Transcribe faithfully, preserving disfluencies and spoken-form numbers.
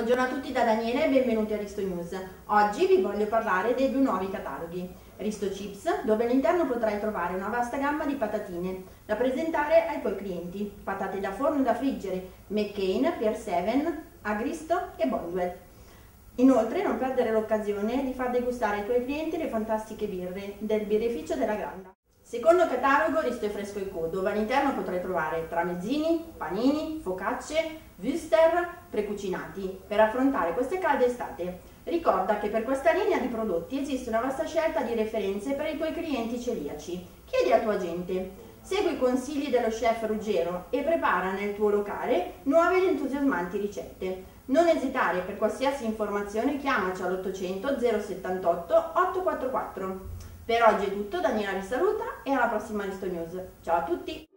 Buongiorno a tutti da Daniele e benvenuti a Risto News. Oggi vi voglio parlare dei due nuovi cataloghi. Risto Chips, dove all'interno potrai trovare una vasta gamma di patatine da presentare ai tuoi clienti. Patate da forno e da friggere, McCain, Pier sette, Agristo e Bonduel. Inoltre non perdere l'occasione di far degustare ai tuoi clienti le fantastiche birre del birrificio della Granda. Secondo catalogo Risto e Fresco e Co, dove all'interno potrai trovare tramezzini, panini, focacce, wuster, precucinati per affrontare queste calde estate. Ricorda che per questa linea di prodotti esiste una vasta scelta di referenze per i tuoi clienti celiaci. Chiedi al tuo agente, segui i consigli dello chef Ruggero e prepara nel tuo locale nuove ed entusiasmanti ricette. Non esitare, per qualsiasi informazione chiamaci all'ottocento zero settantotto ottocentoquarantaquattro. Per oggi è tutto, Daniela vi saluta e alla prossima Risto News. Ciao a tutti!